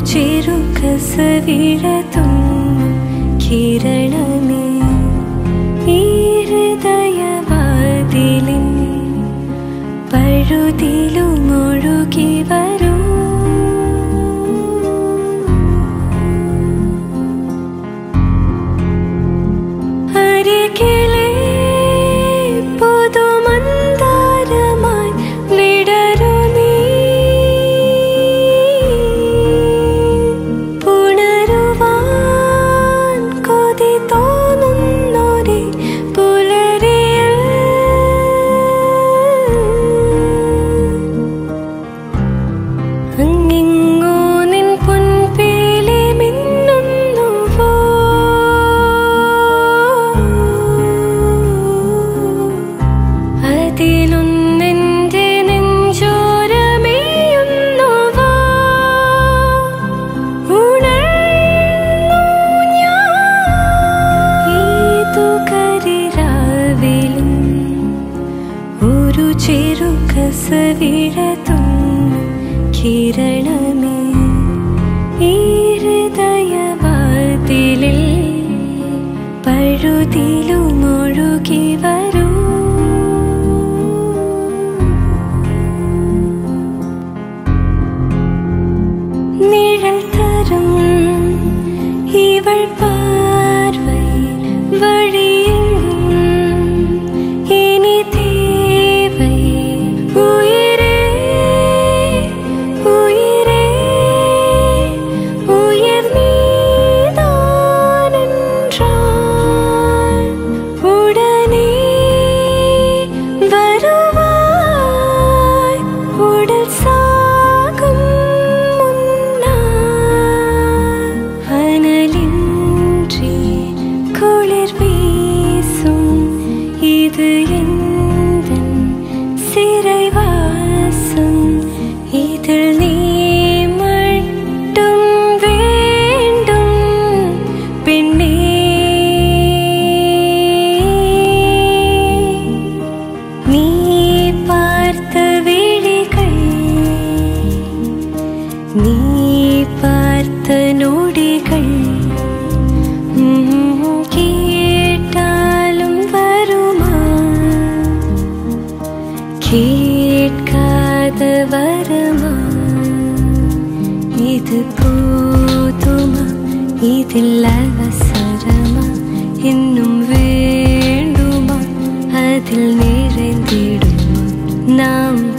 ചെറുകസവിഴതും കിരണമേ ഈ ഹൃദയവാതിലിൻ പഴുതിലുമൊഴുകി വരൂ. അരികിലെ പുതുമന്ദാരമായി വിടരൂ നീ. പുണരുവാൻ കൊതി തോന്നുന്നൊരു പുലരിയിൽ അങ്ങിങ്ങോ നിൻ പൊൻപേലി മിന്നുന്നുവോ. അതിലൊന്നെന്റെ നെഞ്ചോരമേയുന്നുവോ. ഉണർന്നു ഞാൻ ഏതു കരിരാവിലും ഒരു ചെറുകസവിഴതും കിരണമേ ഈ ഹൃദയവാതിലിൽ പഴുതിലുമൊഴുകി വരൂ. നിഴൽ തരും ഇവൾ പാർവൈ വഴിയെങ്ങും ഇനി தேவை. ഉയരേ ഉയരേ ഉയർന്നീതാനെன்றால் ഉടനെ വരുവാய் ഉടൽ സാകും മുன்னால். അനലിன்றி കുളിർ വീசும் இது எந்தன் சிறைவாசம். இதில் நீ மட்டும் வேண்டும் பெண்ணே. நீ பார்த்த விழிகள் நீ பார்த்த நொடிகள் கேட்டாலும் வருமா. கேட்காத வரமா. இது போதுமா இதில் அவசரமா இன்னும் வேண்டுமா அதில் நிறைந்திடுமா நாம்